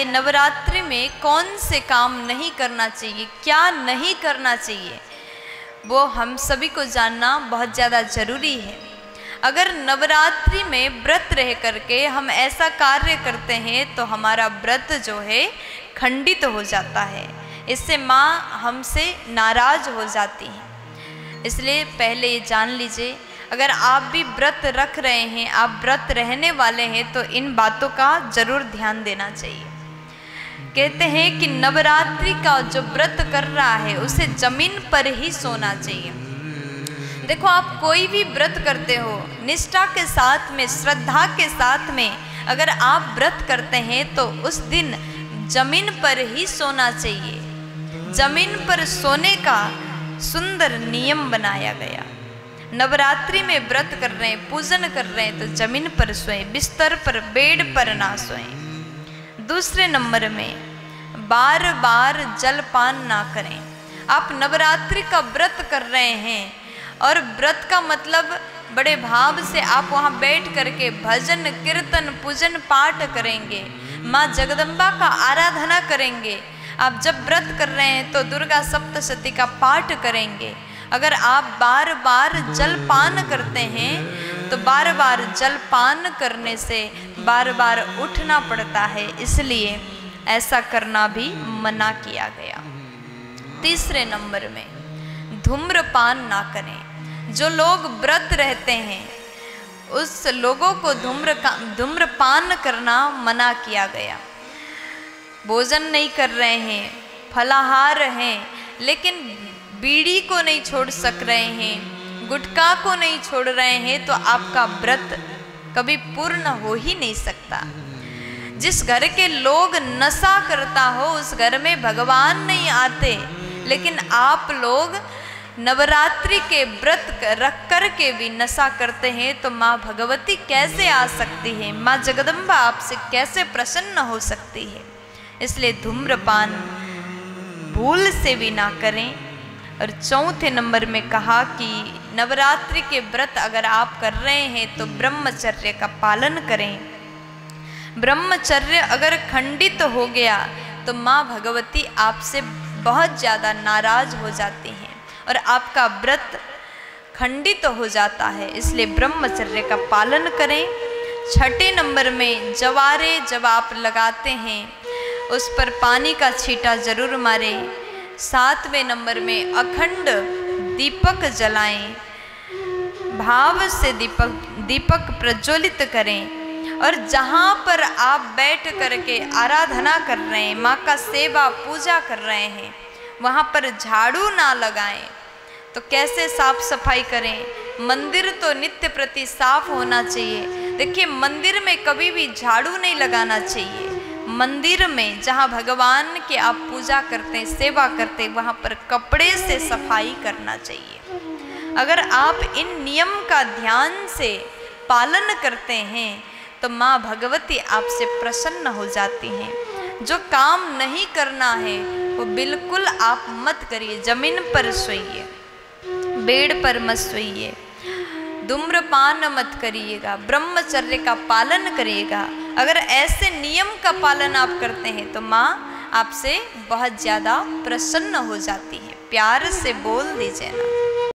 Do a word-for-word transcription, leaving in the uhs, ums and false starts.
कि नवरात्रि में कौन से काम नहीं करना चाहिए, क्या नहीं करना चाहिए, वो हम सभी को जानना बहुत ज़्यादा ज़रूरी है। अगर नवरात्रि में व्रत रह करके हम ऐसा कार्य करते हैं तो हमारा व्रत जो है खंडित हो जाता है, इससे माँ हमसे नाराज हो जाती हैं। इसलिए पहले ये जान लीजिए, अगर आप भी व्रत रख रहे हैं, आप व्रत रहने वाले हैं, तो इन बातों का जरूर ध्यान देना चाहिए। कहते हैं कि नवरात्रि का जो व्रत कर रहा है उसे जमीन पर ही सोना चाहिए। देखो, आप कोई भी व्रत करते हो, निष्ठा के साथ में, श्रद्धा के साथ में अगर आप व्रत करते हैं तो उस दिन जमीन पर ही सोना चाहिए। जमीन पर सोने का सुंदर नियम बनाया गया। नवरात्रि में व्रत कर रहे हैं, पूजन कर रहे हैं, तो जमीन पर सोएं, बिस्तर पर, बेड पर ना सोएं। दूसरे नंबर में, बार बार जलपान ना करें। आप नवरात्रि का व्रत कर रहे हैं और व्रत का मतलब बड़े भाव से आप वहाँ बैठ करके भजन कीर्तन पूजन पाठ करेंगे, माँ जगदम्बा का आराधना करेंगे। आप जब व्रत कर रहे हैं तो दुर्गा सप्तशती का पाठ करेंगे। अगर आप बार बार जलपान करते हैं तो बार बार जलपान करने से बार बार उठना पड़ता है, इसलिए ऐसा करना भी मना किया गया। तीसरे नंबर में, धूम्रपान ना करें। जो लोग व्रत रहते हैं उस लोगों को धूम्र धूम्रपान करना मना किया गया। भोजन नहीं कर रहे हैं, फलाहार हैं, लेकिन बीड़ी को नहीं छोड़ सक रहे हैं, गुटखा को नहीं छोड़ रहे हैं, तो आपका व्रत कभी पूर्ण हो ही नहीं सकता। जिस घर के लोग नशा करता हो उस घर में भगवान नहीं आते, लेकिन आप लोग नवरात्रि के व्रत रख कर के भी नशा करते हैं, तो माँ भगवती कैसे आ सकती है, माँ जगदम्बा आपसे कैसे प्रसन्न हो सकती है। इसलिए धूम्रपान भूल से भी ना करें। और चौथे नंबर में कहा कि नवरात्रि के व्रत अगर आप कर रहे हैं तो ब्रह्मचर्य का पालन करें। ब्रह्मचर्य अगर खंडित हो गया तो माँ भगवती आपसे बहुत ज़्यादा नाराज हो जाती हैं और आपका व्रत खंडित हो जाता है, इसलिए ब्रह्मचर्य का पालन करें। छठे नंबर में, जवारे जब आप लगाते हैं उस पर पानी का छींटा जरूर मारें। सातवें नंबर में, अखंड दीपक जलाएं, भाव से दीपक दीपक प्रज्वलित करें। और जहाँ पर आप बैठ करके आराधना कर रहे हैं, माँ का सेवा पूजा कर रहे हैं, वहाँ पर झाड़ू ना लगाएं। तो कैसे साफ सफाई करें? मंदिर तो नित्य प्रति साफ होना चाहिए। देखिए, मंदिर में कभी भी झाड़ू नहीं लगाना चाहिए। मंदिर में जहाँ भगवान की आप पूजा करते हैं, सेवा करते हैं, वहाँ पर कपड़े से सफाई करना चाहिए। अगर आप इन नियम का ध्यान से पालन करते हैं तो माँ भगवती आपसे प्रसन्न हो जाती हैं। जो काम नहीं करना है वो बिल्कुल आप मत करिए। जमीन पर सोइए, बेड पर मत सोइए, धूम्रपान मत करिएगा, ब्रह्मचर्य का पालन करिएगा। अगर ऐसे नियम का पालन आप करते हैं तो माँ आपसे बहुत ज़्यादा प्रसन्न हो जाती है। प्यार से बोल दीजिए ना।